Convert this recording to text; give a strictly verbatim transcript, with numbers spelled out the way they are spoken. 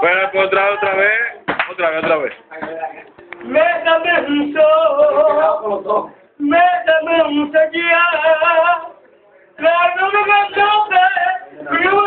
Bueno, pues otra, otra vez, otra vez, otra vez. Métame un sol, métame un sequía, la nube que tope,